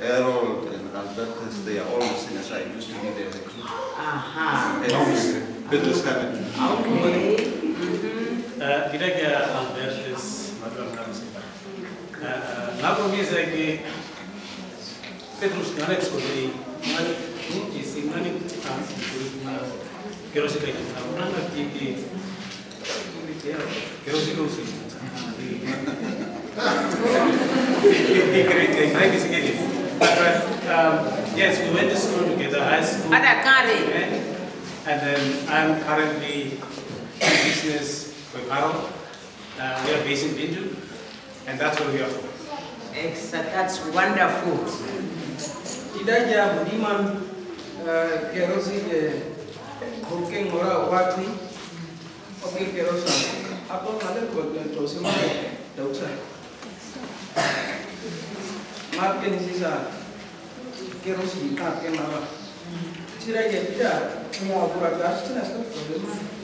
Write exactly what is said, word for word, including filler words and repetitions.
Errol and Albertus, they are all the seniors. I used to be their recruit. Aha. Petrus Cabin. Okay. Kita ke Albertus, macam mana sih? Namun misalnya que Petrus nggak sekolah, mana mungkin sih mana kita mana kira sih kayak mana nanti ki kira sih kau sih. But um, yes, we went to school together, high school. And then I'm currently in business with Harold. Uh, we are based in Bindu, and that's where we are from. Excellent, that's wonderful. Idaja budiman kerosi booking mora wakti oke kerosa apa kalian buat terus mana dausa makin sisa kerosi kita kenapa cira ya tidak punya berat gas itu problem